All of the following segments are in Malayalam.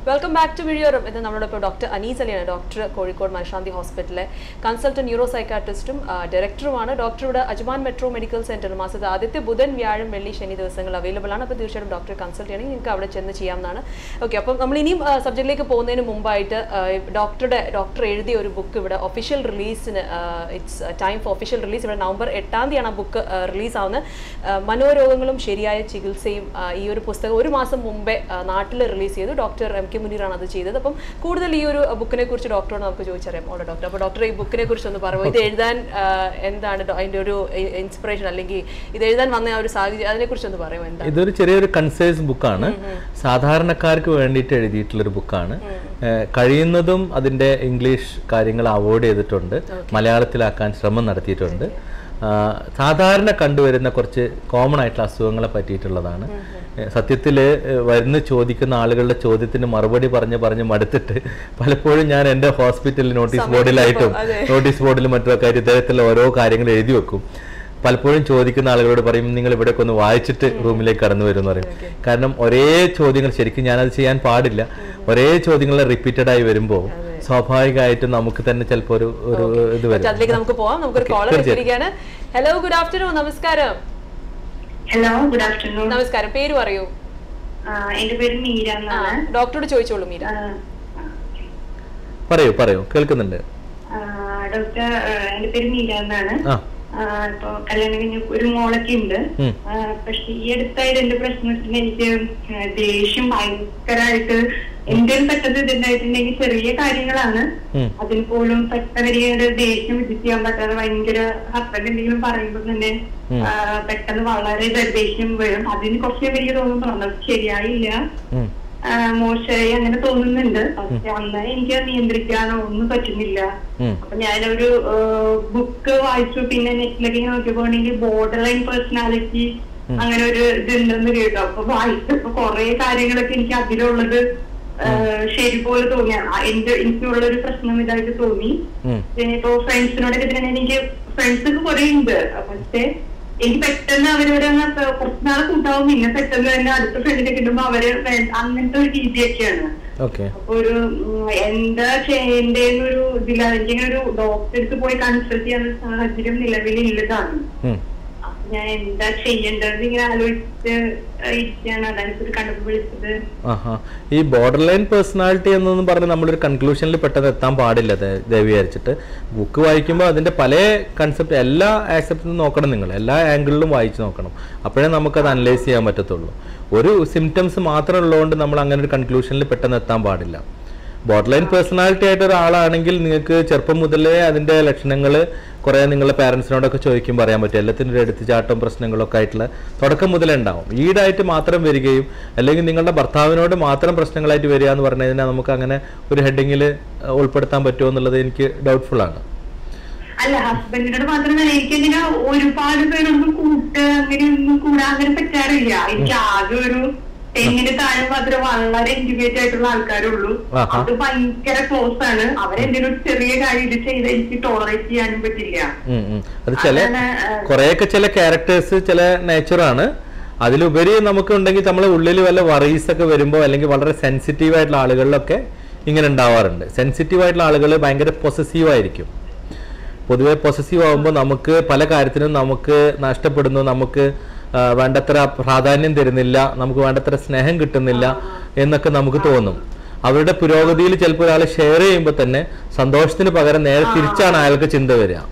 Welcome back to video room. ഇത് നമ്മളോടൊപ്പം ഡോക്ടർ അനീസ് അലിയാണ്. ഡോക്ടർ കോഴിക്കോട് മനഃശാന്തി ഹോസ്പിറ്റലിലെ കൺസൾട്ടന്റ് ന്യൂറോ സൈക്കാട്രിസ്റ്റും ഡയറക്ടറുമാണ്. ഡോക്ടർ ഇവിടെ അജ്മാൻ മെട്രോ മെഡിക്കൽ സെന്റർ മാസത്തെ ആദ്യത്തെ ബുധൻ, വ്യാഴം, വെള്ളി, ശനി ദിവസങ്ങൾ അവൈലബിൾ ആണ്. അപ്പോൾ തീർച്ചയായിട്ടും ഡോക്ടറെ കൺസൾട്ട് ചെയ്യണമെങ്കിൽ നിങ്ങൾക്ക് അവിടെ ചെന്ന് ചെയ്യാവുന്നതാണ്. ഓക്കെ, അപ്പം നമ്മൾ ഇനിയും സബ്ജക്റ്റിലേക്ക് പോകുന്നതിന് മുമ്പായിട്ട് ഡോക്ടർ എഴുതിയ ഒരു ബുക്ക് ഇവിടെ ഒഫീഷ്യൽ റിലീസിന് it's time for official release. ഇവിടെ നവംബർ 8 ആ ബുക്ക് റിലീസാവുന്നത്. മനോരോഗങ്ങളും ശരിയായ ചികിത്സയും ഈ ഒരു പുസ്തകം ഒരു മാസം മുമ്പേ നാട്ടിൽ റിലീസ് ചെയ്തു. ഡോക്ടർ എം കെ മുനീറാണ് അത് ചെയ്തത്. അപ്പം കൂടുതൽ ഈ ഒരു ബുക്കിനെ കുറിച്ച് ഡോക്ടറോട് നമുക്ക് ചോദിച്ചറിയാം. ഓളോ ഡോക്ടർ, അപ്പോൾ ഡോക്ടർ ഈ ബുക്കിനെ കുറിച്ച് ഒന്ന് പറയുമോ? ഇത് എഴുതാൻ എന്താണ് അതിൻ്റെ ഒരു ഇൻസ്പിറേഷൻ, അല്ലെങ്കിൽ ഇത് എഴുതാൻ വന്ന ഒരു സാഹചര്യം, അതിനെക്കുറിച്ച് ഒന്ന് പറയുമോ? എന്താ? ഇതൊരു ചെറിയൊരു കൺസൈസ് ബുക്കാണ്. സാധാരണക്കാർക്ക് വേണ്ടിയിട്ട് എഴുതിയിട്ടുള്ളൊരു ബുക്കാണ്. കഴിയുന്നതും അതിൻ്റെ ഇംഗ്ലീഷ് കാര്യങ്ങൾ അവോയ്ഡ് ചെയ്തിട്ടുണ്ട്, മലയാളത്തിലാക്കാൻ ശ്രമം നടത്തിയിട്ടുണ്ട്. സാധാരണ കണ്ടുവരുന്ന കുറച്ച് കോമൺ ആയിട്ടുള്ള അസുഖങ്ങളെ പറ്റിയിട്ടുള്ളതാണ്. സത്യത്തിൽ വരുന്ന ചോദിക്കുന്ന ആളുകളുടെ ചോദ്യത്തിന് മറുപടി പറഞ്ഞ് മടുത്തിട്ട് പലപ്പോഴും ഞാൻ എൻ്റെ ഹോസ്പിറ്റലിൽ നോട്ടീസ് ബോർഡിലും മറ്റൊക്കെ ആയിട്ട് ഇത്തരത്തിലുള്ള ഓരോ കാര്യങ്ങൾ എഴുതി വെക്കും. പലപ്പോഴും ചോദിക്കുന്ന ആളുകളോട് പറയും, നിങ്ങൾ ഇവിടെയൊക്കെ ഒന്ന് വായിച്ചിട്ട് റൂമിലേക്ക് കടന്നു വരും എന്ന് പറയും. കാരണം ഒരേ ചോദ്യങ്ങൾ, ശരിക്കും ഞാനത് ചെയ്യാൻ പാടില്ല, ഒരേ ചോദ്യങ്ങൾ റിപ്പീറ്റഡ് ആയി വരുമ്പോൾ സ്വാഭാവികമായിട്ടും നമുക്ക് തന്നെ ചിലപ്പോൾ ഒരു ഇത് വരും. അതിലേക്ക് നമുക്ക് പോവാം. നമുക്കൊരു കോളർ വെച്ചിരിക്കുകയാണ്. Hello, good afternoon. നമസ്കാരം. Hello, good afternoon. നമസ്കാരം. പേര് പറയൂ. എന്റെ പേര് മീര എന്നാണ്. ഡോക്ടറോട് ചോദിച്ചോളൂ മീര. പറയൂ കേൾക്കുന്നുണ്ട്. ഡോക്ടർ, എന്റെ പേര് മീര എന്നാണ്. ഇപ്പൊ കല്യാണം കഴിഞ്ഞ ഒരു മോളൊക്കെ ഉണ്ട്. പക്ഷെ ഈ അടുത്തായിട്ട് എന്റെ പ്രശ്നം വെച്ചിട്ടുണ്ടെങ്കിൽ എനിക്ക് ദേഷ്യം ഭയങ്കരമായിട്ട് എന്തെങ്കിലും പെട്ടെന്ന് ഇതുണ്ടായിട്ടുണ്ടെങ്കിൽ ചെറിയ കാര്യങ്ങളാണ്, അതിന് പോലും പെട്ടെന്ന് ദേഷ്യം വിധിച്ച് ചെയ്യാൻ പറ്റാതെ ഭയങ്കര ഹസ്ബൻഡ് എന്തെങ്കിലും പറയുമ്പോൾ തന്നെ പെട്ടെന്ന് വളരെ ദേഷ്യം വരും. അതിന് കുറച്ച് എനിക്ക് തോന്നുന്നു ശരിയായില്ല, മോശമായി അങ്ങനെ തോന്നുന്നുണ്ട്. പക്ഷെ അന്നേരം എനിക്ക് നിയന്ത്രിക്കാനോ ഒന്നും പറ്റുന്നില്ല. അപ്പൊ ഞാനൊരു ബുക്ക് വായിച്ചു, പിന്നെ നെറ്റിലൊക്കെ നോക്കിയപ്പോണെങ്കിൽ ബോർഡർ ലൈൻ പേഴ്സണാലിറ്റി അങ്ങനെ ഒരു ഇതുണ്ടെന്ന് കേട്ടു. അപ്പൊ വായിച്ചപ്പോ കുറെ കാര്യങ്ങളൊക്കെ എനിക്ക് അതിലുള്ളത് ശരി പോലെ തോന്നി. എനിക്കുള്ളൊരു പ്രശ്നം ഇതായിട്ട് തോന്നി. പിന്നെ ഇപ്പൊ ഫ്രണ്ട്സിനോടൊക്കെ തന്നെ എനിക്ക് ഫ്രണ്ട്സൊക്കെ കുറെ ഉണ്ട്. പക്ഷെ എനിക്ക് പെട്ടെന്ന് അവരോട് കുറച്ച് നാളെ കൂട്ടാവും, പിന്നെ പെട്ടെന്ന് തന്നെ അടുത്ത ഫ്രണ്ടിനെ കിട്ടുമ്പോ അവര് അങ്ങനത്തെ ഒരു രീതിയൊക്കെയാണ്. അപ്പൊ ഒരു എന്താ ചെയ്യേണ്ടതെന്നൊരു ഇതില്ല. എനിക്കിങ്ങനെ ഒരു ഡോക്ടറെ അടുത്ത് പോയി കൺസൾട്ട് ചെയ്യാനുള്ള സാഹചര്യം നിലവിലില്ലതാണ്. ഞാൻ എന്താ ചെയ്യേണ്ടത് ഇങ്ങനെ ആലോചിച്ച് ഇരിക്കുകയാണ്. അതാണ് കണ്ടപ്പോൾ വിളിച്ചത്. ഈ ബോർഡർ ലൈൻ പേഴ്സണാലിറ്റി എന്നൊന്നും പറഞ്ഞ് നമ്മളൊരു കൺക്ലൂഷനിൽ പെട്ടെന്ന് എത്താൻ പാടില്ല. വിചാരിച്ചിട്ട് ബുക്ക് വായിക്കുമ്പോൾ അതിന്റെ പല കൺസെപ്റ്റ്, എല്ലാ ആസ്പെക്റ്റും നോക്കണം. നിങ്ങൾ എല്ലാ ആംഗിളിലും വായിച്ച് നോക്കണം. അപ്പോഴേ നമുക്കത് അനലൈസ് ചെയ്യാൻ പറ്റത്തുള്ളൂ. ഒരു സിംറ്റംസ് മാത്രം ഉള്ളതുകൊണ്ട് നമ്മൾ അങ്ങനെ ഒരു കൺക്ലൂഷനിൽ പെട്ടെന്ന് എത്താൻ പാടില്ല. ബോർഡർ ലൈൻ പേഴ്സണാലിറ്റി ആയിട്ട് ഒരാളാണെങ്കിൽ നിങ്ങൾക്ക് ചെറുപ്പം മുതലേ അതിൻ്റെ ലക്ഷണങ്ങൾ കുറേ നിങ്ങളുടെ പാരൻസിനോടൊക്കെ ചോദിക്കുമ്പോൾ അറിയാൻ പറ്റും. എല്ലാത്തിനും ഒരു എടുത്തുചാട്ടം പ്രശ്നങ്ങളൊക്കെ ആയിട്ടുള്ള തുടക്കം മുതലേ ഉണ്ടാവും. ഈടായിട്ട് മാത്രം വരികയും അല്ലെങ്കിൽ നിങ്ങളുടെ ഭർത്താവിനോട് മാത്രം പ്രശ്നങ്ങളായിട്ട് വരിക എന്ന് പറഞ്ഞു കഴിഞ്ഞാൽ നമുക്ക് അങ്ങനെ ഒരു ഹെഡിങ്ങിൽ ഉൾപ്പെടുത്താൻ പറ്റുമോ എന്നുള്ളത് എനിക്ക് ഡൗട്ട്ഫുൾ ആണ്. അല്ല, ഹസ്ബൻഡിനോട് മാത്രമല്ല, എനിക്കിങ്ങനെ ഒരുപാട് പേരൊന്നും അങ്ങനെയൊന്നും കൂടാൻ അങ്ങനെ പറ്റാറില്ല. എനിക്ക് ആകെ ഒരു തെങ്ങിന് താഴെ മാത്രം വളരെ ഇന്റിമേറ്റ് ആയിട്ടുള്ള ആൾക്കാരുള്ളൂ. അത് ഭയങ്കര ക്ലോസ് ആണ്. അവരെന്തെങ്കിലും ചെറിയ കാര്യം ഇത് ചെയ്ത് എനിക്ക് ടോളറേറ്റ് ചെയ്യാനും പറ്റില്ല. അത് കുറെയൊക്കെ ചില ക്യാരക്ടേഴ്സ്, ചില നേച്ചറാണ്. അതിലുപരി നമുക്ക് ഉണ്ടെങ്കിൽ നമ്മളെ ഉള്ളിൽ വല്ല വറീസ് ഒക്കെ വരുമ്പോൾ അല്ലെങ്കിൽ വളരെ സെൻസിറ്റീവ് ആയിട്ടുള്ള ആളുകളിലൊക്കെ ഇങ്ങനെ ഉണ്ടാവാറുണ്ട്. സെൻസിറ്റീവ് ആയിട്ടുള്ള ആളുകൾ ഭയങ്കര പൊസസീവ് ആയിരിക്കും. പൊതുവെ പൊസസീവ് ആകുമ്പോൾ നമുക്ക് പല കാര്യത്തിനും നമുക്ക് നഷ്ടപ്പെടുന്നു, നമുക്ക് വേണ്ടത്ര പ്രാധാന്യം തരുന്നില്ല, നമുക്ക് വേണ്ടത്ര സ്നേഹം കിട്ടുന്നില്ല എന്നൊക്കെ നമുക്ക് തോന്നും. അവരുടെ പുരോഗതിയിൽ ചിലപ്പോൾ ഒരാൾ ഷെയർ ചെയ്യുമ്പോൾ തന്നെ സന്തോഷത്തിന് പകരം നേരെ തിരിച്ചാണ് അയാൾക്ക് ചിന്ത വരിക.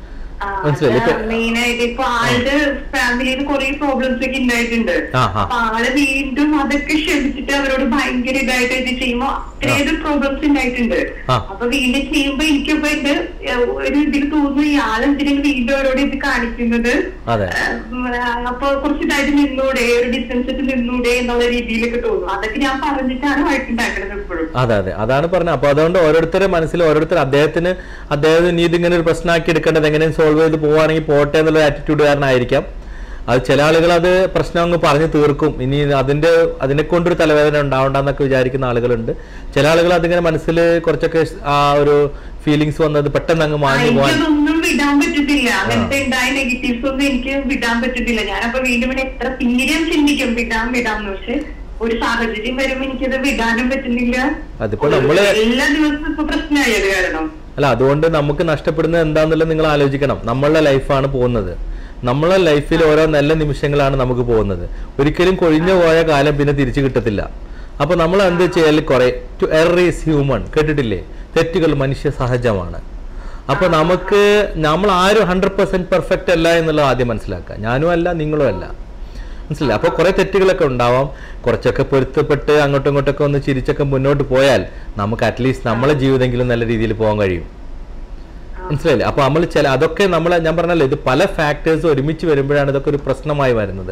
മെയിനായിട്ട് ഇപ്പൊ ആളുടെ ഫാമിലിയിൽ കുറെ പ്രോബ്ലംസ് ഒക്കെ ഉണ്ടായിട്ടുണ്ട്. അപ്പൊ ആള് വീണ്ടും അതൊക്കെ ക്ഷമിച്ചിട്ട് അവരോട് ഭയങ്കര ഇതായിട്ട് ഇത് ചെയ്യുമ്പോ അത്രയും പ്രോബ്ലംസ് ഉണ്ടായിട്ടുണ്ട്. അപ്പൊ വീണ്ടും ചെയ്യുമ്പോ എനിക്കിപ്പോ ഇത് ഒരു ഇതിൽ തോന്നുന്നു, ഇയാളെന്തിനും വീണ്ടും അവരോട് ഇത് കാണിക്കുന്നത്. അപ്പൊ കുറച്ച് ഇതായിട്ട് നിന്നൂടെ, ഒരു ഡിസ്റ്റൻസ് ഇട്ട് നിന്നൂടെ എന്നുള്ള രീതിയിലൊക്കെ തോന്നുന്നു. അതൊക്കെ ഞാൻ പറഞ്ഞിട്ടാണ് വഴക്കുണ്ടാക്കുന്നത് എപ്പോഴും. അതെ, അതാണ് പറഞ്ഞത്. അപ്പൊ അതുകൊണ്ട് ഓരോരുത്തരുടെ മനസ്സിൽ ഓരോരുത്തർ അദ്ദേഹത്തിന് നീ ഇതിങ്ങനെ ഒരു പ്രശ്നമാക്കി എടുക്കേണ്ടത് എങ്ങനെയും സോൾവ് ചെയ്ത് പോവുകയാണെങ്കിൽ പോട്ടെ എന്നുള്ള ആറ്റിറ്റ്യൂഡുകാരനായിരിക്കാം. അത് ചില ആളുകൾ അത് പ്രശ്നം അങ്ങ് പറഞ്ഞു തീർക്കും, ഇനി അതിനെ കൊണ്ടൊരു തലവേദന ഉണ്ടാവണ്ടെന്നൊക്കെ വിചാരിക്കുന്ന ആളുകളുണ്ട്. ചില ആളുകൾ അതിങ്ങനെ മനസ്സിൽ കുറച്ചൊക്കെ ആ ഒരു ഫീലിങ്സ് വന്നത് പെട്ടെന്ന് അങ്ങ് മാറി ഒന്നും വിടാൻ പറ്റത്തില്ല. അങ്ങനത്തെ ഉണ്ടായ നെഗറ്റീവ്സ് ഒന്നും എനിക്ക് വിടാൻ പറ്റത്തില്ല. ഞാനപ്പോ വീണ്ടും എത്ര പിന്നീട് ചിന്തിക്കും വിടാം. പക്ഷെ ഒരു സാഹചര്യം വരുമ്പോ എനിക്കത് വിടാനും പറ്റുന്നില്ല. അതിപ്പോ നമ്മള് എല്ലാ ദിവസവും ഇപ്പൊ പ്രശ്നമായത് കാരണം അല്ല, അതുകൊണ്ട് നമുക്ക് നഷ്ടപ്പെടുന്നത് എന്താന്നുള്ളത് നിങ്ങൾ ആലോചിക്കണം. നമ്മളുടെ ലൈഫാണ് പോകുന്നത്. നമ്മളെ ലൈഫിൽ ഓരോ നല്ല നിമിഷങ്ങളാണ് നമുക്ക് പോകുന്നത്. ഒരിക്കലും കൊഴിഞ്ഞു പോയ കാലം പിന്നെ തിരിച്ചു കിട്ടത്തില്ല. അപ്പൊ നമ്മൾ എന്ത് ചെയ്യാൽ കുറെ ടു എറർ ഈസ് ഹ്യൂമൺ കേട്ടിട്ടില്ലേ? തെറ്റുകൾ മനുഷ്യ സഹജമാണ്. അപ്പൊ നമ്മൾ ആരും 100% പെർഫെക്റ്റ് അല്ല എന്നുള്ളത് ആദ്യം മനസ്സിലാക്കുക. ഞാനും അല്ല, നിങ്ങളും അല്ല, മനസ്സിലായി? അപ്പൊ കുറെ തെറ്റുകളൊക്കെ ഉണ്ടാവാം. കുറച്ചൊക്കെ പൊരുത്തപ്പെട്ട് അങ്ങോട്ടും ഇങ്ങോട്ടൊക്കെ ഒന്ന് ചിരിച്ചൊക്കെ മുന്നോട്ട് പോയാൽ നമുക്ക് അറ്റ്ലീസ്റ്റ് നമ്മളെ ജീവിതമെങ്കിലും നല്ല രീതിയിൽ പോകാൻ കഴിയും. മനസ്സിലായില്ലേ? അപ്പൊ നമ്മൾ അതൊക്കെ ഞാൻ പറഞ്ഞല്ലോ, ഇത് പല ഫാക്ടേഴ്സ് ഒരുമിച്ച് വരുമ്പോഴാണ് ഇതൊക്കെ ഒരു പ്രശ്നമായി വരുന്നത്.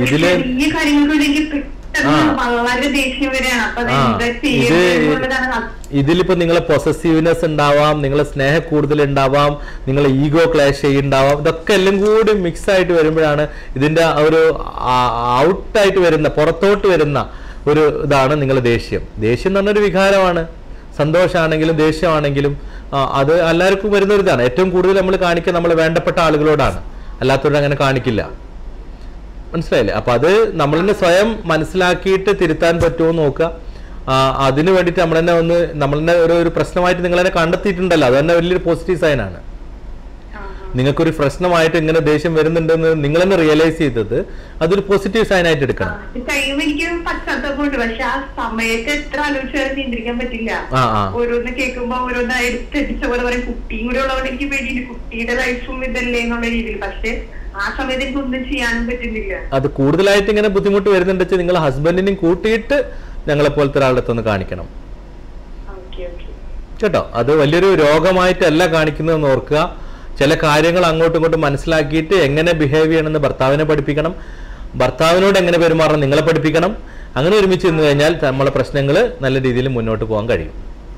ഇതിലിപ്പോ നിങ്ങളെ പൊസസീവ്നെസ് ഉണ്ടാവാം, നിങ്ങളെ സ്നേഹം കൂടുതൽ ഉണ്ടാവാം, നിങ്ങളെ ഈഗോ ക്ലാഷ് ചെയ്യുന്നുണ്ടാവാം. ഇതൊക്കെ എല്ലാം കൂടി മിക്സ് ആയിട്ട് വരുമ്പോഴാണ് ഇതിന്റെ ഒരു ഔട്ടായിട്ട് വരുന്ന, പുറത്തോട്ട് വരുന്ന ഒരു ഇതാണ് നിങ്ങളെ ദേഷ്യം. ദേഷ്യം എന്ന് പറഞ്ഞൊരു വികാരമാണ്. സന്തോഷമാണെങ്കിലും ദേഷ്യമാണെങ്കിലും അത് എല്ലാവർക്കും വരുന്ന ഒരു ഇതാണ്. ഏറ്റവും കൂടുതൽ നമ്മൾ കാണിക്കുക നമ്മളെ വേണ്ടപ്പെട്ട ആളുകളോടാണ്, അല്ലാത്തവരോട് അങ്ങനെ കാണിക്കില്ല. മനസ്സിലായില്ലേ? അപ്പൊ അത് നമ്മൾ തന്നെ സ്വയം മനസ്സിലാക്കിയിട്ട് തിരുത്താൻ പറ്റുമോ നോക്കുക. അതിന് വേണ്ടിയിട്ട് നമ്മൾ തന്നെ ഒരു പ്രശ്നമായിട്ട് നിങ്ങൾ തന്നെ കണ്ടെത്തിയിട്ടുണ്ടല്ലോ, അത് തന്നെ വലിയൊരു പോസിറ്റീവ് സൈനാണ്. നിങ്ങൾക്കൊരു പ്രശ്നമായിട്ട് ഇങ്ങനെ ദേഷ്യം വരുന്നുണ്ടെന്ന് നിങ്ങൾ തന്നെ റിയലൈസ് ചെയ്തത് അതൊരു പോസിറ്റീവ് സൈൻ ആയിട്ട് എടുക്കണം. എനിക്ക് പശ്ചാത്തലമുണ്ട്, പക്ഷെ ആ സമയത്ത് എത്ര ആലോചിച്ചാലും നിയന്ത്രിക്കാൻ പറ്റില്ല. ഓരോന്ന് കേൾക്കുമ്പോ ഓരോന്ന് എടുത്തടിച്ച പോലെ പറയും. കുട്ടിയും കൂടെ ഉള്ളതുകൊണ്ട് എനിക്ക് പേടിയുണ്ട്, കുട്ടിയുടെ ലൈഫും ഇതല്ലേ എന്നുള്ള രീതിയിൽ. പക്ഷെ ആ സമയത്ത് എനിക്ക് ഒന്നും ചെയ്യാനും പറ്റുന്നില്ല. അത് കൂടുതലായിട്ട് ഇങ്ങനെ ബുദ്ധിമുട്ട് വരുന്നുണ്ടെന്ന് നിങ്ങൾ ഹസ്ബൻഡിനെയും കൂട്ടിയിട്ട് ഞങ്ങളെ പോലത്തെ ഒരാളുടെ അടുത്തൊന്ന് കാണിക്കണം കേട്ടോ. അത് വലിയൊരു രോഗമായിട്ടല്ല കാണിക്കുന്നതെന്ന് ഓർക്കുക. ചില കാര്യങ്ങൾ അങ്ങോട്ടും ഇങ്ങോട്ടും മനസ്സിലാക്കിയിട്ട് എങ്ങനെ ബിഹേവ് ചെയ്യണമെന്ന് ഭർത്താവിനെ പഠിപ്പിക്കണം, ഭർത്താവിനോട് എങ്ങനെ പെരുമാറണം നിങ്ങളെ പഠിപ്പിക്കണം. അങ്ങനെ ഒരുമിച്ച് നിന്ന് കഴിഞ്ഞാൽ നമ്മളെ പ്രശ്നങ്ങൾ നല്ല രീതിയിൽ മുന്നോട്ട് പോകാൻ കഴിയും.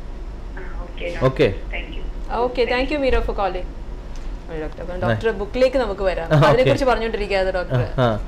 Okay okay, thank you Meera for calling. Doctor ബുക്കിലേക്ക് നമുക്ക് വരാം. അതിനെക്കുറിച്ച് പറഞ്ഞുകൊണ്ടിരിക്കുകയാണ് ഡോക്ടർ.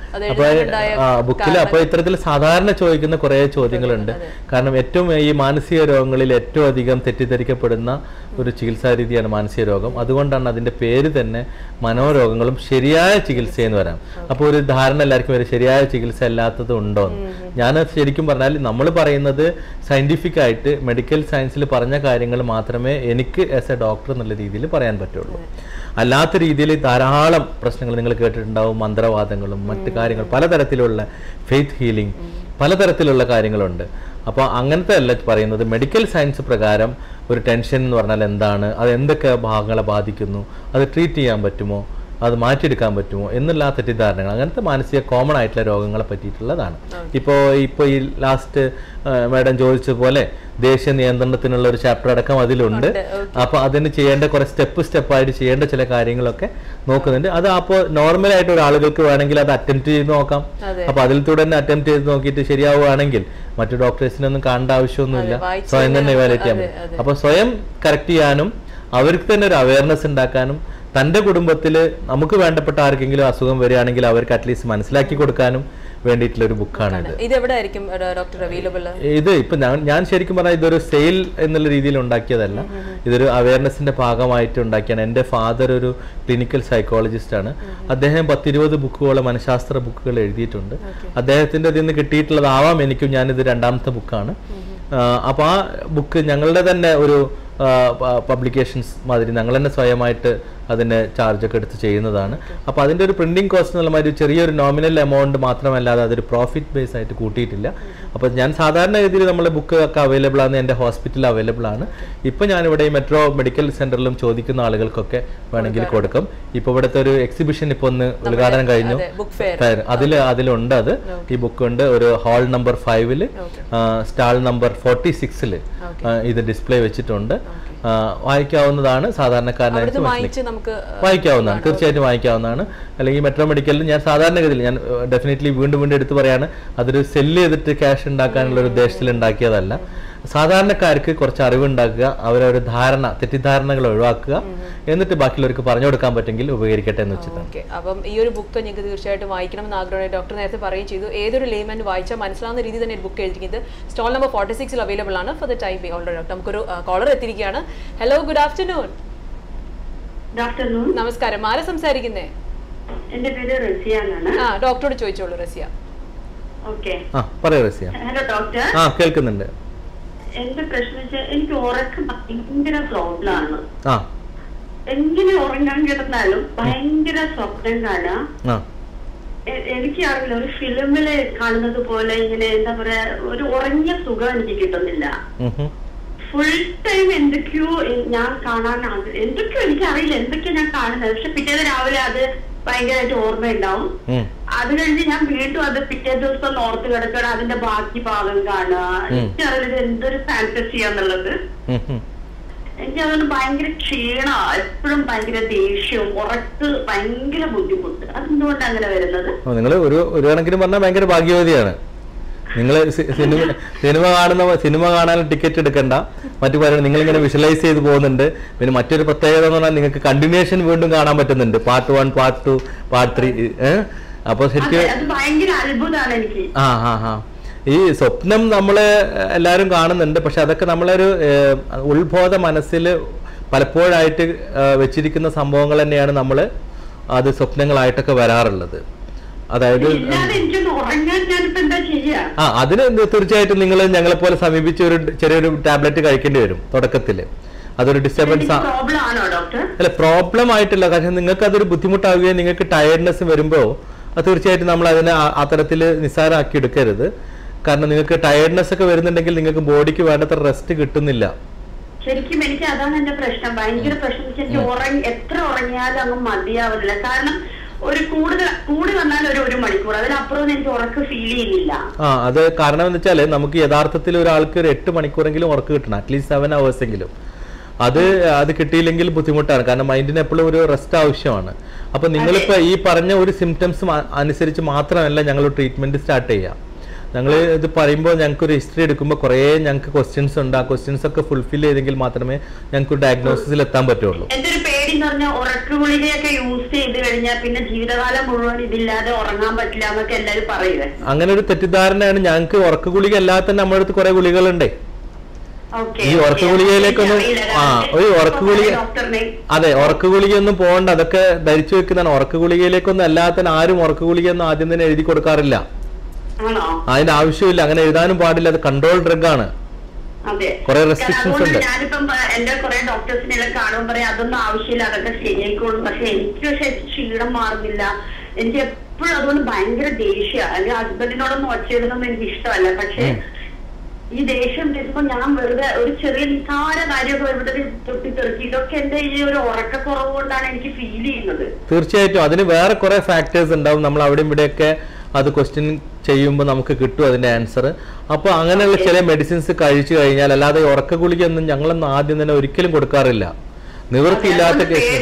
ബുക്കിൽ അപ്പൊ ഇത്തരത്തിൽ സാധാരണ ചോദിക്കുന്ന കുറെ ചോദ്യങ്ങളുണ്ട്. കാരണം ഏറ്റവും ഈ മാനസിക രോഗങ്ങളിൽ ഏറ്റവും അധികം തെറ്റിദ്ധരിക്കപ്പെടുന്ന ഒരു ചികിത്സാ രീതിയാണ് മാനസിക രോഗം. അതുകൊണ്ടാണ് അതിന്റെ പേര് തന്നെ മനോരോഗങ്ങളും ശരിയായ ചികിത്സയെന്ന് വരാം. അപ്പോൾ ഒരു ധാരണ എല്ലാവർക്കും വരും, ശരിയായ ചികിത്സ അല്ലാത്തത് ഉണ്ടോന്ന്. ഞാൻ ശരിക്കും പറഞ്ഞാൽ നമ്മൾ പറയുന്നത് സയന്റിഫിക് ആയിട്ട് മെഡിക്കൽ സയൻസിൽ പറഞ്ഞ കാര്യങ്ങൾ മാത്രമേ എനിക്ക് ആസ് എ ഡോക്ടർ എന്നുള്ള രീതിയിൽ പറയാൻ പറ്റുള്ളൂ. അല്ലാത്ത രീതിയിൽ ധാരാളം പ്രശ്നങ്ങൾ നിങ്ങൾ കേട്ടിട്ടുണ്ടാവും. മന്ത്രവാദങ്ങളും മറ്റു കാര്യങ്ങൾ, പലതരത്തിലുള്ള ഫെയ്ത്ത് ഹീലിംഗ്, പലതരത്തിലുള്ള കാര്യങ്ങളുണ്ട്. അപ്പോൾ അങ്ങനത്തെ അല്ല പറയുന്നത്. മെഡിക്കൽ സയൻസ് പ്രകാരം ഒരു ടെൻഷൻ എന്ന് പറഞ്ഞാൽ എന്താണ്, അത് എന്തൊക്കെ ഭാഗങ്ങളെ ബാധിക്കുന്നു, അത് ട്രീറ്റ് ചെയ്യാൻ പറ്റുമോ, അത് മാറ്റിയെടുക്കാൻ പറ്റുമോ എന്നുള്ള തെറ്റിദ്ധാരണകൾ, അങ്ങനത്തെ മാനസിക കോമൺ ആയിട്ടുള്ള രോഗങ്ങളെ പറ്റിയിട്ടുള്ളതാണ്. ഇപ്പോൾ ഈ ലാസ്റ്റ് മാഡം ചോദിച്ച പോലെ ദേശീയ നിയന്ത്രണത്തിനുള്ള ഒരു ചാപ്റ്റർ അടക്കം അതിലുണ്ട്. അപ്പോൾ അതിന് ചെയ്യേണ്ട കുറെ സ്റ്റെപ്പായിട്ട് ചെയ്യേണ്ട ചില കാര്യങ്ങളൊക്കെ നോക്കുന്നുണ്ട്. അത് അപ്പോൾ നോർമലായിട്ട് ഒരാളുകൾക്ക് വേണമെങ്കിൽ അത് അറ്റംപ്റ്റ് ചെയ്ത് നോക്കാം. അപ്പോൾ അതിൽ തന്നെ അറ്റംപ്റ്റ് ചെയ്ത് നോക്കിയിട്ട് ശരിയാവുകയാണെങ്കിൽ മറ്റു ഡോക്ടേഴ്സിനൊന്നും കാണേണ്ട ആവശ്യമൊന്നുമില്ല, സ്വയം തന്നെ ഇവാലുവേറ്റ് ചെയ്യാൻ പറ്റും. അപ്പോൾ സ്വയം കറക്റ്റ് ചെയ്യാനും അവർക്ക് തന്നെ ഒരു അവയർനെസ് ഉണ്ടാക്കാനും തൻ്റെ കുടുംബത്തിൽ നമുക്ക് വേണ്ടപ്പെട്ട ആർക്കെങ്കിലും അസുഖം വരികയാണെങ്കിൽ അവർക്ക് അറ്റ്ലീസ്റ്റ് മനസ്സിലാക്കി കൊടുക്കാനും വേണ്ടിയിട്ടുള്ള ഒരു ബുക്കാണ് ഇത്. ഇപ്പൊ ഞാൻ ശരിക്കും പറഞ്ഞാൽ ഇതൊരു സെയിൽ എന്നുള്ള രീതിയിൽ ഉണ്ടാക്കിയതല്ല, ഇതൊരു അവയർനെസിന്റെ ഭാഗമായിട്ട് ഉണ്ടാക്കിയാണ്. എൻ്റെ ഫാദർ ഒരു ക്ലിനിക്കൽ സൈക്കോളജിസ്റ്റ് ആണ്. അദ്ദേഹം 10-20 ബുക്കുകളെ മനഃശാസ്ത്ര ബുക്കുകൾ എഴുതിയിട്ടുണ്ട്. അദ്ദേഹത്തിന്റെ ഇതിൽ നിന്ന് കിട്ടിയിട്ടുള്ളതാവാം എനിക്കും. ഞാനിത് 2ാമത്തെ ബുക്കാണ്. അപ്പോൾ ആ ബുക്ക് ഞങ്ങളുടെ തന്നെ ഒരു പബ്ലിക്കേഷൻസ് മാതിരി ഞങ്ങൾ തന്നെ സ്വയമായിട്ട് അതിൻ്റെ ചാർജൊക്കെ എടുത്ത് ചെയ്യുന്നതാണ്. അപ്പോൾ അതിൻ്റെ ഒരു പ്രിൻറ്റിംഗ് കോസ്റ്റ് എന്നുള്ള മാതിരി ചെറിയൊരു നോമിനൽ എമൗണ്ട് മാത്രമല്ലാതെ അതൊരു പ്രോഫിറ്റ് ബേസ് ആയിട്ട് കൂട്ടിയിട്ടില്ല. അപ്പോൾ ഞാൻ സാധാരണ രീതിയിൽ നമ്മളെ ബുക്ക് ഒക്കെ അവൈലബിൾ ആണ്, എൻ്റെ ഹോസ്പിറ്റലിൽ അവൈലബിൾ ആണ്. ഇപ്പോൾ ഞാനിവിടെ ഈ മെട്രോ മെഡിക്കൽ സെന്ററിലും ചോദിക്കുന്ന ആളുകൾക്കൊക്കെ വേണമെങ്കിൽ കൊടുക്കും. ഇപ്പോൾ ഇവിടുത്തെ ഒരു എക്സിബിഷൻ ഇപ്പോൾ ഒന്ന് ഉദ്ഘാടനം കഴിഞ്ഞു, അതിലുണ്ട്. അത് ഈ ബുക്ക് ഉണ്ട്. ഒരു ഹാൾ നമ്പർ 5 സ്റ്റാൾ നമ്പർ 46 ഇത് ഡിസ്പ്ലേ വെച്ചിട്ടുണ്ട്. വായിക്കാവുന്നതാണ്, സാധാരണക്കാരനായിട്ട് വായിക്കാവുന്നതാണ്, തീർച്ചയായിട്ടും വായിക്കാവുന്നതാണ്. അല്ലെങ്കിൽ മെട്രോ മെഡിക്കലിൽ ഞാൻ സാധാരണഗതിയിൽ ഞാൻ ഡെഫിനറ്റ്ലി വീണ്ടും എടുത്തു പറയാണ്, അതൊരു സെല്ല് ചെയ്തിട്ട് ക്യാഷ് ഉണ്ടാക്കാനുള്ള ഒരു ഉദ്ദേശത്തിൽ ഉണ്ടാക്കിയതല്ല. സാധാരണക്കാർക്ക് കുറച്ച് അറിവുണ്ടാക്കുക, അവരൊരു തെറ്റിദ്ധാരണകൾ ഒഴിവാക്കുക, എന്നിട്ട് ബാക്കിയുള്ളവർക്ക് പറഞ്ഞു കൊടുക്കാൻ പറ്റുമെങ്കിൽ ഉപകരിക്കട്ടെ എന്ന് വെച്ചിട്ടാണ്. അപ്പം ഈ ഒരു ബുക്ക് നിങ്ങൾക്ക് തീർച്ചയായിട്ടും വായിക്കണം എന്ന് ആഗ്രഹമുണ്ട്. ഡോക്ടർ നേരത്തെ പറയുകയും ചെയ്തു, ഏതൊരു ലേമൻ വായിച്ചാൽ മനസ്സിലാവുന്ന രീതി തന്നെ ബുക്ക് എഴുതിയിരിക്കുന്നത് സ്റ്റാൾ നമ്പർ 46 അവൈലബിൾ ആണ് ഫോർ ദ ടൈം ബി. ഓൾറെഡി ഡോക്ടർ നമുക്കൊരു കോളർ എത്തിയിരിക്കുകയാണ്. Hello, good afternoon. നമസ്കാരം, ആരാ സംസാരിക്കുന്നേ? എന്റെ പേര് റസിയ. ഡോക്ടറോട് ചോദിച്ചോളൂ റസിയ. പറയൂ റസിയ. Hello doctor. കേൾക്കുന്നുണ്ട്. എന്റെ പ്രശ്നം വെച്ചാൽ എനിക്ക് ഉറക്കം ഭയങ്കര പ്രോബ്ലം ആണ്. എങ്ങനെ ഉറങ്ങാൻ കിടന്നാലും ഭയങ്കര സ്വപ്നം കാണാം. എനിക്ക് അറിയില്ല, ഒരു ഫിലിമില് കാണുന്നത് പോലെ ഇങ്ങനെ എന്താ പറയാ, ഒരു ഉറങ്ങിയ സുഖം എനിക്ക് കിട്ടുന്നില്ല. ഫുൾ ടൈം എന്തൊക്കെയോ ഞാൻ കാണാൻ, എന്തൊക്കെയോ എനിക്കറിയില്ല എന്തൊക്കെയോ ഞാൻ കാണുന്നത്. പക്ഷെ പിറ്റേന്ന് രാവിലെ അത് ഭയങ്കരമായിട്ട് ഓർമ്മയുണ്ടാവും. അത് കഴിഞ്ഞ് ഞാൻ വീണ്ടും അത് പിറ്റേ ദിവസം ഓർത്ത് കിടക്കണം, അതിന്റെ ബാക്കി ഭാഗം കാണുക. എനിക്കറിയില്ല എന്തൊരു ഫാന്റസിയാന്നുള്ളത്. എനിക്കതുകൊണ്ട് ഭയങ്കര ക്ഷീണ, എപ്പോഴും ഭയങ്കര ദേഷ്യവും, ഉറക്ക് ഭയങ്കര ബുദ്ധിമുട്ട്. അതെന്തുകൊണ്ടാണ് അങ്ങനെ വരുന്നത്? നിങ്ങൾ ഒരു കണക്കിന് പറഞ്ഞാൽ ഭയങ്കര ഭാഗ്യവതിയാണ്. നിങ്ങൾ സിനിമ കാണാൻ ടിക്കറ്റ് എടുക്കണ്ട, മറ്റു പറയുന്നത് നിങ്ങളിങ്ങനെ വിഷ്വലൈസ് ചെയ്ത് പോകുന്നുണ്ട്. പിന്നെ മറ്റൊരു പ്രത്യേകത എന്ന് പറഞ്ഞാൽ നിങ്ങൾക്ക് കണ്ടിന്യൂഷൻ വീണ്ടും കാണാൻ പറ്റുന്നുണ്ട്, പാർട്ട് 1, പാർട്ട് 2, പാർട്ട് 3. അപ്പൊ ശരിക്കും ഭയങ്കര അത്ഭുതമാണ് എനിക്ക്. ഈ സ്വപ്നം നമ്മള് എല്ലാവരും കാണുന്നുണ്ട്. പക്ഷെ അതൊക്കെ നമ്മളൊരു ഉത്ബോധ മനസ്സിൽ പലപ്പോഴായിട്ട് വെച്ചിരിക്കുന്ന സംഭവങ്ങൾ തന്നെയാണ് നമ്മൾ അത് സ്വപ്നങ്ങളായിട്ടൊക്കെ വരാറുള്ളത്. അതായത് അതിന് തീർച്ചയായിട്ടും നിങ്ങൾ ഞങ്ങളെ പോലെ സമീപിച്ച് ഒരു ചെറിയൊരു ടാബ്ലറ്റ് കഴിക്കേണ്ടി വരും തുടക്കത്തില്. അതൊരു ഡിസ്റ്റർബൻസ് അല്ല, പ്രോബ്ലം ആയിട്ടില്ല. കാരണം നിങ്ങൾക്ക് അതൊരു ബുദ്ധിമുട്ടാവുകയും നിങ്ങൾക്ക് ടയർഡ്നെസ് വരുമ്പോൾ തീർച്ചയായിട്ടും നമ്മൾ അതിനെ അത്തരത്തിൽ നിസ്സാരമാക്കി എടുക്കരുത്. കാരണം നിങ്ങൾക്ക് ടയർഡ്നെസ് ഒക്കെ വരുന്നുണ്ടെങ്കിൽ നിങ്ങൾക്ക് ബോഡിക്ക് വേണ്ടത്ര റെസ്റ്റ് കിട്ടുന്നില്ല. ശരിക്കും എനിക്ക് അതാണ് എന്റെ പ്രശ്നം, ഭയങ്കര പ്രശ്നം. എനിക്ക് എത്ര ഉറങ്ങിയാലും അങ്ങ് മതിയാവില്ല. കാരണം ഒരു കൂടി വന്നാൽ ഒരു മണിക്കൂർ, അതിനപ്പുറം എനിക്ക് ഉറക്ക് ഫീൽ ചെയ്യുന്നില്ല. അത് കാരണം എന്ന് വെച്ചാല് നമുക്ക് യഥാർത്ഥത്തിൽ ഒരാൾക്ക് ഒരു 8 മണിക്കൂറെങ്കിലും ഉറക്ക് കിട്ടണം, അറ്റ്ലീസ്റ്റ് 7 hours എങ്കിലും. അത് കിട്ടിയില്ലെങ്കിൽ ബുദ്ധിമുട്ടാണ്. കാരണം മൈൻഡിന് എപ്പോഴും ഒരു റെസ്റ്റ് ആവശ്യമാണ്. അപ്പൊ നിങ്ങളിപ്പോ ഈ പറഞ്ഞ ഒരു സിംറ്റംസ് അനുസരിച്ച് മാത്രമല്ല ഞങ്ങൾ ട്രീറ്റ്മെന്റ് സ്റ്റാർട്ട് ചെയ്യാം. ഞങ്ങൾ ഇത് പറയുമ്പോൾ ഞങ്ങൾക്കൊരു ഹിസ്റ്ററി എടുക്കുമ്പോൾ കുറേ ഞങ്ങൾക്ക് ക്വസ്റ്റ്യൻസ് ഉണ്ട്. ആ ക്വസ്റ്റ്യൻസ് ഒക്കെ ഫുൾഫിൽ ചെയ്തെങ്കിൽ മാത്രമേ ഞങ്ങൾക്ക് ഡയഗ്നോസിസിൽ എത്താൻ പറ്റുള്ളൂ. എന്റെ ഒരു പേടി എന്ന് പറഞ്ഞാൽ ഉറക്ക ഗുളികയൊക്കെ യൂസ് ചെയ്ത് കഴിഞ്ഞാൽ പിന്നെ ജീവിതകാലം മുഴുവൻ ഇതില്ലാതെ ഉറങ്ങാൻ പറ്റില്ല എന്നൊക്കെ എല്ലാവരും പറയുന്നത്. അങ്ങനെ ഒരു തെറ്റിദ്ധാരണയാണ്. ഞങ്ങൾക്ക് ഉറക്ക ഗുളിക അല്ലാതെ തന്നെ നമ്മുടെ അടുത്ത് കുറെ ഗുളികളുണ്ട്. ഈ ഉറക്ക ഗുളികയിലേക്കൊന്നും ഒരു ഉറക്ക ഗുളിക, അതെ, ഉറക്ക ഗുളികയൊന്നും പോകണ്ട, അതൊക്കെ ധരിച്ചു വെക്കുന്നതാണ്. ഉറക്ക ഗുളികയിലേക്കൊന്നും അല്ലാതെ തന്നെ ആരും ഉറക്ക ഗുളികയൊന്നും ആദ്യം തന്നെ എഴുതി കൊടുക്കാറില്ല. അതിന്റെ ആവശ്യമില്ല, അങ്ങനെ എഴുതാനും പാടില്ല. അത് കൺട്രോൾ ഡ്രഗ് ആണ്. കുറെ റെസ്ട്രിക്ഷൻസ് ഉണ്ട്. ഞാനിപ്പം എന്റെ കുറെ ഡോക്ടേഴ്സിനെല്ലാം കാണുമ്പോൾ പറയാം അതൊന്നും ആവശ്യമില്ല, അതൊക്കെ ശരിയായിക്കോളും. പക്ഷെ എനിക്ക് ക്ഷീണം മാറുന്നില്ല. എനിക്ക് എപ്പോഴും അതുകൊണ്ട് ഭയങ്കര ദേഷ്യമാണ്. എന്റെ ഹസ്ബൻഡിനോടൊന്നും ഒച്ചയിടുന്നൊന്നും എനിക്ക് ഇഷ്ടമല്ല. പക്ഷെ ഈ ദേഷ്യം വരുമ്പോ ഞാൻ വെറുതെ ഒരു ചെറിയ നിസാര കാര്യമൊക്കെ വരുമ്പോഴേ പൊട്ടിത്തെറിച്ച്, ഇതൊക്കെ എന്റെ ഈ ഒരു ഉറക്കക്കുറവ് കൊണ്ടാണ് എനിക്ക് ഫീൽ ചെയ്യുന്നത്. തീർച്ചയായിട്ടും അതിന് വേറെ കുറെ ഫാക്ടേഴ്സ് ഉണ്ടാവും. നമ്മൾ അവിടെ ഇവിടെയൊക്കെ അത് ക്വസ്റ്റ്യൻ ചെയ്യുമ്പോൾ നമുക്ക് കിട്ടും അതിന്റെ ആൻസർ. അപ്പോൾ അങ്ങനെയുള്ള ചില മെഡിസിൻസ് കഴിച്ചു കഴിഞ്ഞാൽ, അല്ലാതെ ഉറക്ക ഗുളികയൊന്നും ഞങ്ങളൊന്നും ആദ്യം തന്നെ ഒരിക്കലും കൊടുക്കാറില്ല. നിവൃത്തിയില്ലാത്ത കേസ്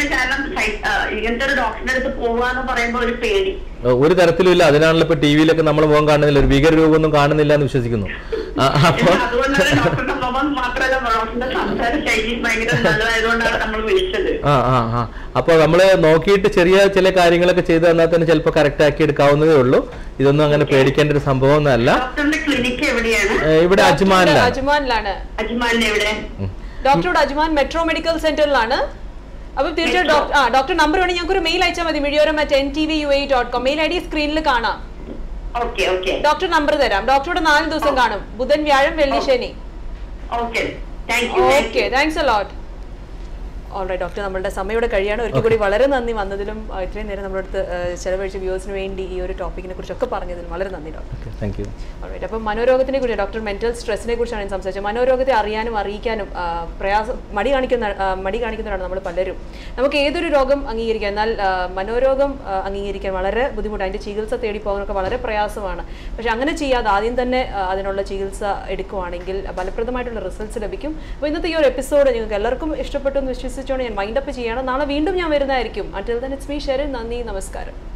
ഒരു തരത്തിലും ഇല്ല. അതിനാണല്ലോ ഇപ്പൊ ടിവിയിലൊക്കെ നമ്മൾ മുഖം കാണുന്നില്ല, ഒരു ഭീകര രൂപമൊന്നും കാണുന്നില്ല എന്ന് വിശ്വസിക്കുന്നു. അപ്പൊ അപ്പൊ നമ്മള് നോക്കിയിട്ട് ചെറിയ ചില കാര്യങ്ങളൊക്കെ ചെയ്ത് തന്നാൽ തന്നെ ചിലപ്പോൾ കറക്റ്റ് ആക്കി എടുക്കാവുന്നതേ ഉള്ളൂ. ഇതൊന്നും അങ്ങനെ പേടിക്കേണ്ട ഒരു സംഭവം ഒന്നും അല്ല. ഇവിടെ അജ്മാനിലാണ്. ഡോക്ടറുടെ അജ്മാൻ മെട്രോ മെഡിക്കൽ സെന്ററിലാണ്. അപ്പൊ തീർച്ചയായിട്ടും ഡോക്ടർ നമ്പർ വേണമെങ്കിൽ ഞങ്ങൾക്ക് ഒരു മെയിൽ അയച്ചാൽ മതി, mediyoram@ntvua.com. മെയിൽ ID സ്ക്രീനിൽ കാണാം. ഡോക്ടർ നമ്പർ തരാം. ഡോക്ടറുടെ 4 ദിവസം കാണും, ബുധൻ, വ്യാഴം, വെള്ളി, ശനി. Okay, thanks a lot. Alright doctor, നമ്മളുടെ സമയം കഴിയാണ്. ഒരിക്കൽ കൂടി വളരെ നന്ദി വന്നതിലും ഇത്രയും നേരം നമ്മുടെ അടുത്ത് ചെലവഴിച്ച വ്യൂവേഴ്സിന് വേണ്ടി ഈ ഒരു ടോപ്പിക്കിനെ കുറിച്ചൊക്കെ പറഞ്ഞതിലും വളരെ നന്ദി ഡോക്ടർ. Thank you. ഓൾറൈറ്റ്, അപ്പം മനോരോഗത്തിനെ കുറിച്ച് ഡോക്ടർ മെന്റൽ സ്ട്രെസ്സിനെ കുറിച്ചാണ് ഞാൻ സംസാരിച്ചത്. മനോരോഗത്തെ അറിയാനും അറിയിക്കാനും മടി കാണിക്കുന്നവരാണ് നമ്മൾ പലരും. നമുക്ക് ഏതൊരു രോഗം അംഗീകരിക്കാം, എന്നാൽ മനോരോഗം അംഗീകരിക്കാൻ വളരെ ബുദ്ധിമുട്ടാണ്. അതിൻ്റെ ചികിത്സ തേടി പോകാനൊക്കെ വളരെ പ്രയാസമാണ്. പക്ഷെ അങ്ങനെ ചെയ്യാതെ ആദ്യം തന്നെ അതിനുള്ള ചികിത്സ എടുക്കുവാണെങ്കിൽ ഫലപ്രദമായിട്ടുള്ള റിസൾട്ട്സ് ലഭിക്കും. അപ്പോൾ ഇന്നത്തെ ഈ ഒരു എപ്പിസോഡ് നിങ്ങൾക്ക് എല്ലാവർക്കും ഇഷ്ടപ്പെട്ടു എന്ന് വിശ്വസിച്ചുകൊണ്ട് ഞാൻ വൈൻഡപ്പ് ചെയ്യണം. നാളെ വീണ്ടും ഞാൻ വരുന്നതായിരിക്കും. Until then, it's me, Sharon. നന്ദി, നമസ്കാരം.